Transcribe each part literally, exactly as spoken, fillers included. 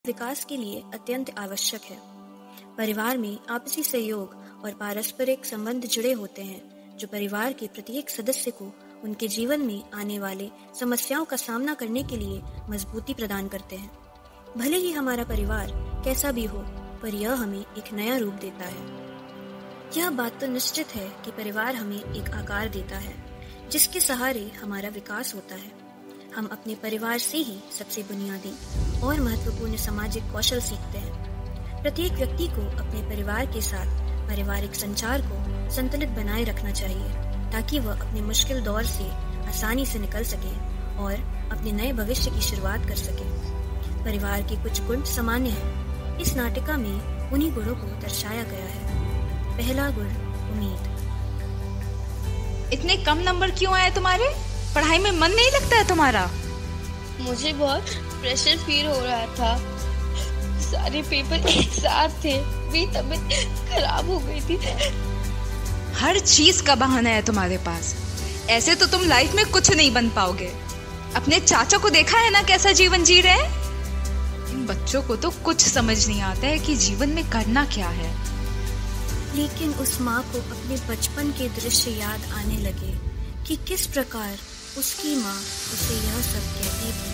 विकास के लिए अत्यंत आवश्यक है। परिवार में आपसी सहयोग और पारस्परिक संबंध जुड़े होते हैं जो परिवार के प्रत्येक सदस्य को उनके जीवन में आने वाले समस्याओं का सामना करने के लिए मजबूती प्रदान करते हैं। भले ही हमारा परिवार कैसा भी हो, पर यह हमें एक नया रूप देता है। यह बात तो निश्चित है कि परिवार हमें एक आकार देता है जिसके सहारे हमारा विकास होता है। हम अपने परिवार से ही सबसे बुनियादी और महत्वपूर्ण सामाजिक कौशल सीखते हैं। प्रत्येक व्यक्ति को अपने परिवार के साथ पारिवारिक संचार को संतुलित बनाए रखना चाहिए ताकि वह अपने मुश्किल दौर से आसानी से निकल सके और अपने नए भविष्य की शुरुआत कर सके। परिवार के कुछ गुण सामान्य हैं। इस नाटिका में उन्हीं गुणों को दर्शाया गया है। पहला गुण, उम्मीद। इतने कम नंबर क्यों आए तुम्हारे? पढ़ाई में मन नहीं लगता है तुम्हारा? मुझे बहुत प्रेशर फील हो रहा था। सारे पेपर एक साथ थे, मेरी तबीयत खराब हो गई थी। हर चीज का बहाना है तुम्हारे पास। ऐसे तो तुम लाइफ में कुछ नहीं बन पाओगे। अपने चाचा को देखा है ना कैसा जीवन जी रहे हैं। इन बच्चों को तो कुछ समझ नहीं आता है कि जीवन में करना क्या है। लेकिन उस माँ को अपने बचपन के दृश्य याद आने लगे कि किस प्रकार उसकी माँ उसे यह सब कहती थी।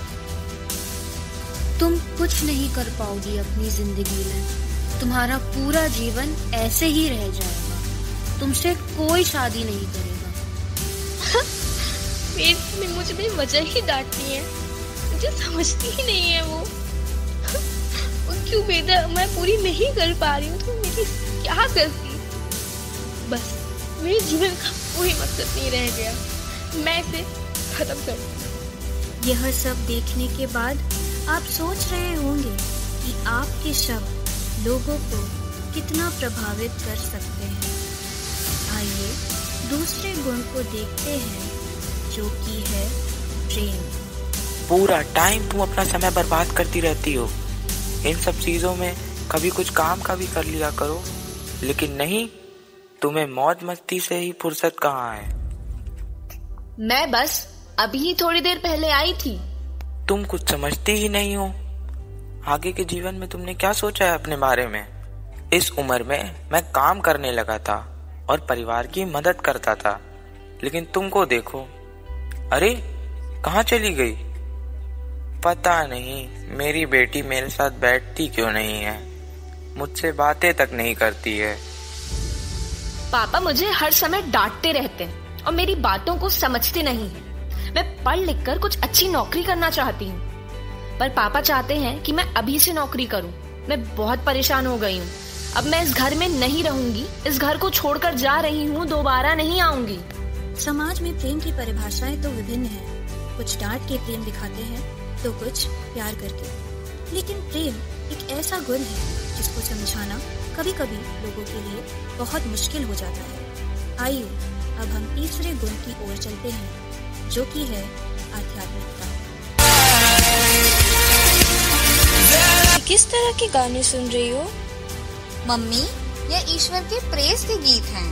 तुम कुछ नहीं कर पाओगी अपनी जिंदगी में। तुम्हारा पूरा जीवन ऐसे ही रह जाएगा। तुमसे कोई शादी नहीं करेगा। मेरी मम्मी मुझे भी वजह ही डांटती है। मुझे समझती ही नहीं है वो। उनकी उम्मीदें मैं पूरी नहीं कर पा रही हूँ तो मेरी क्या करती। बस मेरे जीवन का कोई मकसद नहीं रह गया। मैं इसे खत्म कर दूँ। यह सब देखने के बाद आप सोच रहे होंगे कि आपके शब्द लोगों को कितना प्रभावित कर सकते हैं। आइए दूसरे गुण को देखते हैं जो कि है प्रेम। पूरा टाइम तुम अपना समय बर्बाद करती रहती हो। इन सब चीजों में कभी कुछ काम का भी कर लिया करो। लेकिन नहीं, तुम्हें मौज मस्ती से ही फुर्सत कहाँ है। मैं बस अभी थोड़ी देर पहले आई थी। तुम कुछ समझती ही नहीं हो। आगे के जीवन में तुमने क्या सोचा है अपने बारे में? इस उम्र में मैं काम करने लगा था और परिवार की मदद करता था, लेकिन तुमको देखो। अरे कहाँ चली गई? पता नहीं मेरी बेटी मेरे साथ बैठती क्यों नहीं है, मुझसे बातें तक नहीं करती है। पापा मुझे हर समय डांटते रहते हैं और मेरी बातों को समझते नहीं हैं। मैं पढ़ लिख कर कुछ अच्छी नौकरी करना चाहती हूँ, पर पापा चाहते हैं कि मैं अभी से नौकरी करूँ। मैं बहुत परेशान हो गई हूँ। अब मैं इस घर में नहीं रहूंगी। इस घर को छोड़कर जा रही हूँ, दोबारा नहीं आऊंगी। समाज में प्रेम की परिभाषाएं तो विभिन्न हैं। कुछ डांट के प्रेम दिखाते हैं तो कुछ प्यार करके। लेकिन प्रेम एक ऐसा गुण है जिसको समझाना कभी कभी लोगों के लिए बहुत मुश्किल हो जाता है। आइए अब हम तीसरे गुण की ओर चलते हैं जो कि है आध्यात्मिकता। किस तरह के गाने सुन रही हो? मम्मी, ये ईश्वर के प्रेज के गीत हैं।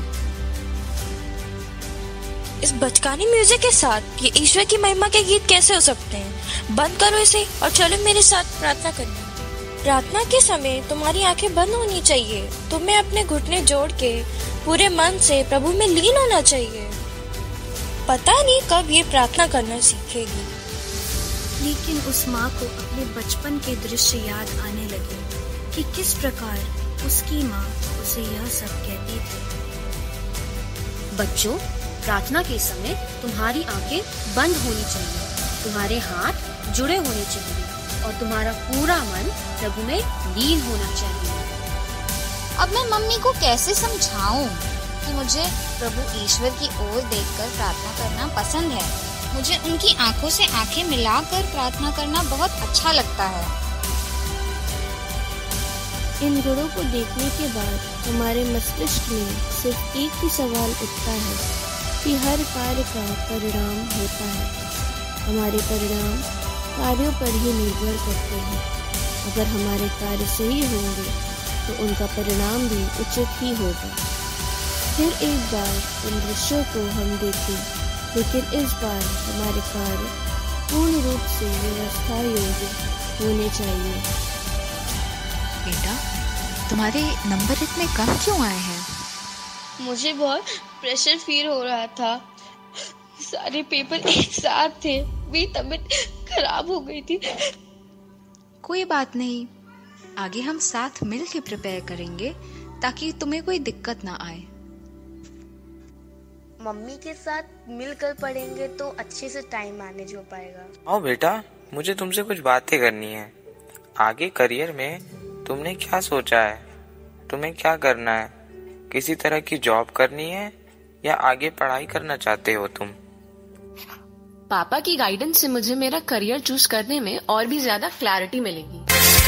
इस बचकानी म्यूजिक के साथ ये ईश्वर की महिमा के गीत कैसे हो सकते हैं? बंद करो इसे और चलो मेरे साथ प्रार्थना करने। प्रार्थना के समय तुम्हारी आंखें बंद होनी चाहिए। तुम्हें अपने घुटने जोड़ के पूरे मन से प्रभु में लीन होना चाहिए। पता नहीं कब ये प्रार्थना करना सीखेगी। लेकिन उस माँ को अपने बचपन के दृश्य याद आने लगे कि किस प्रकार उसकी माँ उसे यह सब कहती थी। बच्चों, प्रार्थना के समय तुम्हारी आंखें बंद होनी चाहिए, तुम्हारे हाथ जुड़े होने चाहिए और तुम्हारा पूरा मन प्रभु में लीन होना चाहिए। अब मैं मम्मी को कैसे समझाऊं कि मुझे प्रभु ईश्वर की ओर देखकर प्रार्थना करना पसंद है। मुझे उनकी आंखों से आंखें मिलाकर प्रार्थना करना बहुत अच्छा लगता है। इन गुणों को देखने के बाद हमारे मस्तिष्क में सिर्फ एक ही सवाल उठता है कि हर कार्य का परिणाम होता है। हमारे परिणाम कार्यों पर ही निर्भर करते हैं। अगर हमारे कार्य सही होंगे तो उनका परिणाम भी उचित ही होगा। फिर एक बार इन दृश्यों को हम देखें, लेकिन इस बार हमारे कार्य पूर्ण रूप से व्यवस्था योग्य होने चाहिए। बेटा, तुम्हारे नंबर इतने कम क्यों आए हैं? मुझे बहुत प्रेशर फील हो रहा था। सारे पेपर एक साथ थे, मेरी तबीयत खराब हो गई थी। कोई बात नहीं, आगे हम साथ मिल के प्रिपेयर करेंगे ताकि तुम्हें कोई दिक्कत ना आए। मम्मी के साथ मिलकर पढ़ेंगे तो अच्छे से टाइम मैनेज हो पाएगा। आओ बेटा, मुझे तुमसे कुछ बातें करनी है। आगे करियर में तुमने क्या सोचा है? तुम्हें क्या करना है? किसी तरह की जॉब करनी है या आगे पढ़ाई करना चाहते हो तुम? पापा की गाइडेंस से मुझे मेरा करियर चूज करने में और भी ज्यादा क्लैरिटी मिलेगी।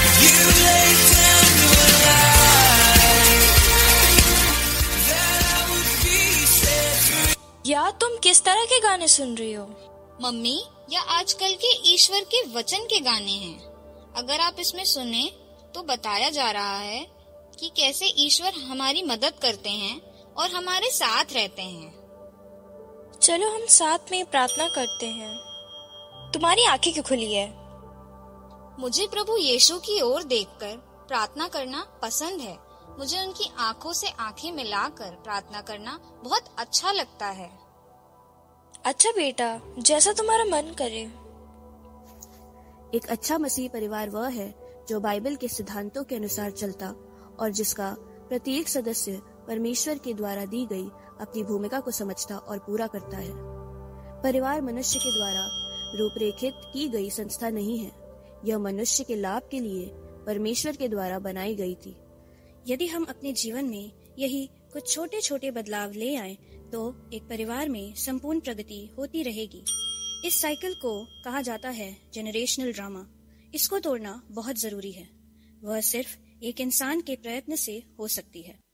या तुम किस तरह के गाने सुन रही हो? मम्मी, या आजकल के ईश्वर के वचन के गाने हैं। अगर आप इसमें सुने तो बताया जा रहा है कि कैसे ईश्वर हमारी मदद करते हैं और हमारे साथ रहते हैं। चलो हम साथ में प्रार्थना करते हैं। तुम्हारी आंखें क्यों खुली है? मुझे प्रभु यीशु की ओर देखकर प्रार्थना करना पसंद है। मुझे उनकी आंखों से आंखें मिलाकर प्रार्थना करना बहुत अच्छा लगता है। अच्छा बेटा, जैसा तुम्हारा मन करे। एक अच्छा मसीह परिवार वह है जो बाइबल के सिद्धांतों के अनुसार चलता और जिसका प्रत्येक सदस्य परमेश्वर के द्वारा दी गई अपनी भूमिका को समझता और पूरा करता है। परिवार मनुष्य के द्वारा रूपरेखित की गई संस्था नहीं है। यह मनुष्य के लाभ के लिए परमेश्वर के द्वारा बनाई गई थी। यदि हम अपने जीवन में यही कुछ छोटे छोटे बदलाव ले आए तो एक परिवार में संपूर्ण प्रगति होती रहेगी। इस साइकिल को कहा जाता है जेनरेशनल ड्रामा। इसको तोड़ना बहुत जरूरी है। वह सिर्फ एक इंसान के प्रयत्न से हो सकती है।